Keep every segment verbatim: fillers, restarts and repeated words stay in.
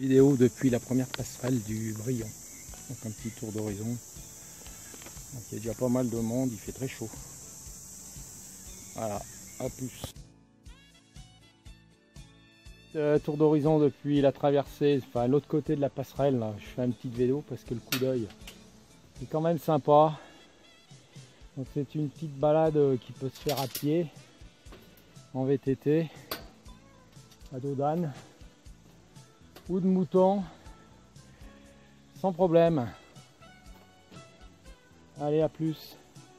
Vidéo depuis la première passerelle du Brion. Donc un petit tour d'horizon. Donc il y a déjà pas mal de monde, il fait très chaud. Voilà, à plus. Euh, tour d'horizon depuis la traversée, enfin l'autre côté de la passerelle. Là. Je fais un petit vélo parce que le coup d'œil est quand même sympa. Donc c'est une petite balade qui peut se faire à pied, en V T T, à dos d'âne ou de mouton, sans problème. Allez, à plus.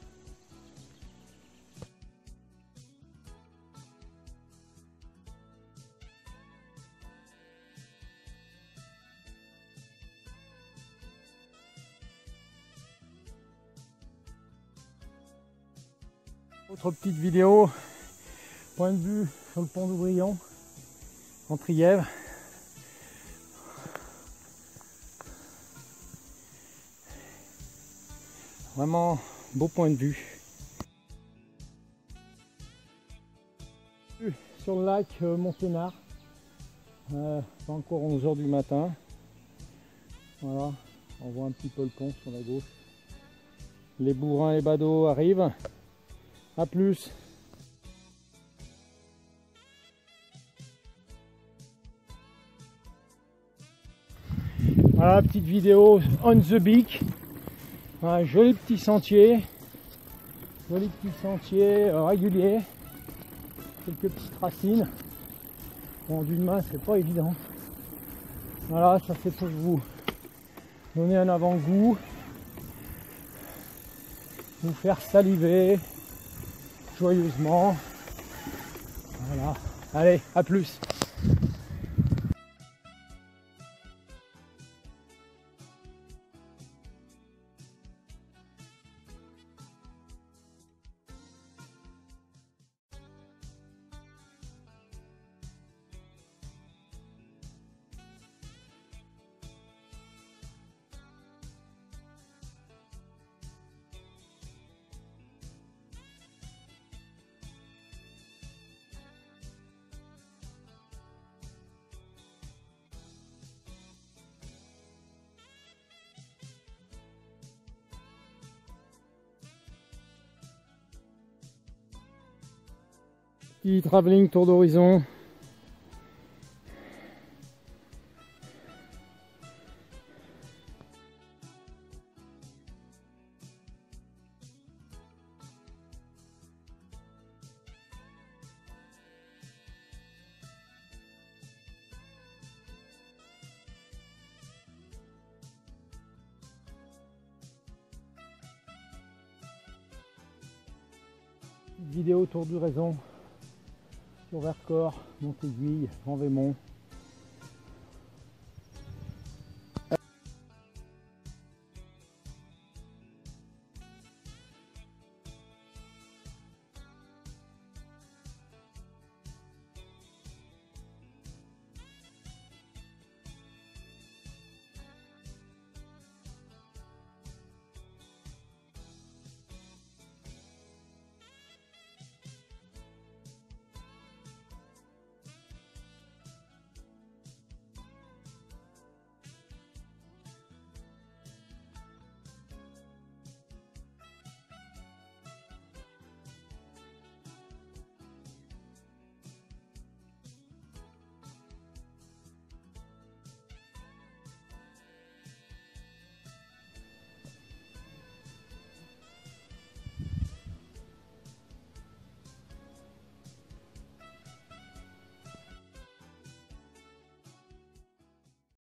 Autre petite vidéo, point de vue sur le pont d'Aubrion, en Trièvre. Vraiment beau point de vue. Sur le lac euh, Monténard, euh, pas encore onze heures du matin. Voilà, on voit un petit peu le pont sur la gauche. Les bourrins et badauds arrivent. A plus. Voilà, petite vidéo on the beach. Un joli petit sentier. Joli petit sentier euh, régulier. Quelques petites racines. Bon, d'une main, c'est pas évident. Voilà, ça c'est pour vous donner un avant-goût. Vous faire saliver joyeusement. Voilà. Allez, à plus. Petit travelling tour d'horizon. Vidéo tour d'horizon sur Vercors, Montéguille, Vent-Vémont.